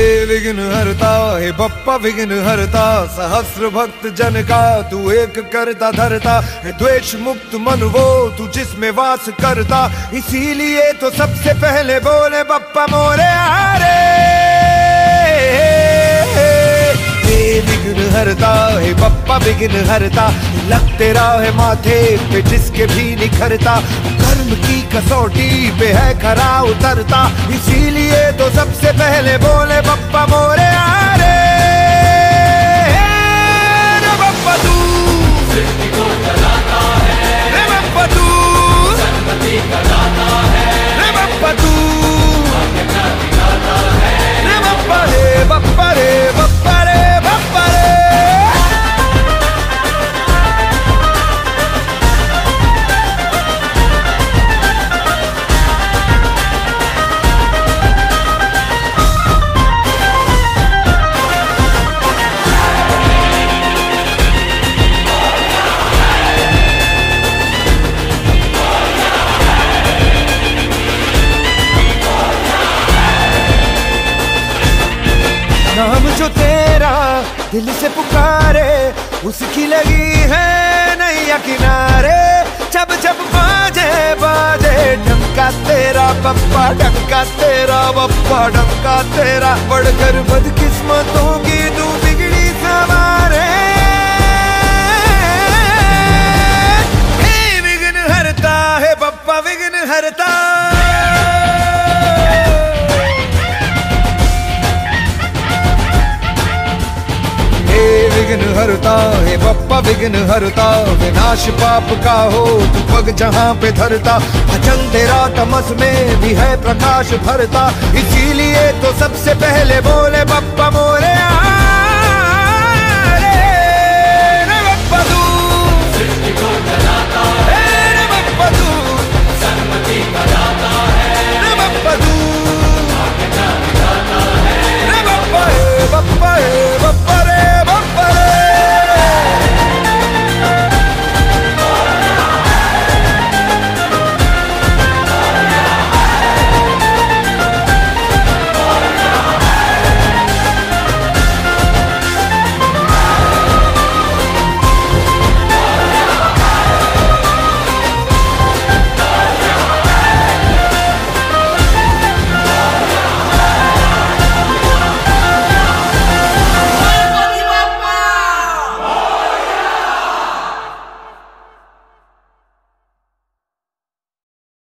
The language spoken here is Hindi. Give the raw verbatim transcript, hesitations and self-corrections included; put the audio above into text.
विघ्न हरता हे बप्पा विघ्न हरता, सहस्र भक्त जन का तू एक करता धरता। द्वेष मुक्त मन वो तू जिसमें वास करता, इसीलिए तो सबसे पहले बोले बप्पा मोरे आरे। हे विघ्न हरता हे बप्पा विघ्न हरता, लग तेरा है माथे पे जिसके भी निखरता। कर्म की कसौटी पे है खरा उतरता, इसीलिए तो सबसे पहले बोले बप्पा मोरे आरे। रे बप्पा तू सृष्टि को चलाता है, रे बप्पा तू संपत्ति का दाता है, रे बप्पा तू भाग्य का विधाता है, रे बप्पा रे बप्पा रे बप्पा रे बप्पा रे। नाम जो तेरा दिल से पुकारे, उसकी लगी है नैया किनारे। जब जब बाजे बाजे डंका तेरा बप्पा, डंका तेरा बप्पा, डंका तेरा। बढ़कर बदकिस्मतों की तू बिगड़ी सवारे। हे विघ्न हरता है बप्पा विघ्न हरता। विघ्न हरता हे बप्पा विघ्न हरता, विनाश पाप का हो तू पग जहाँ पे धरता। भजन तेरा तमस में भी है प्रकाश भरता, इसीलिए तो सबसे पहले बोले बप्पा मोरे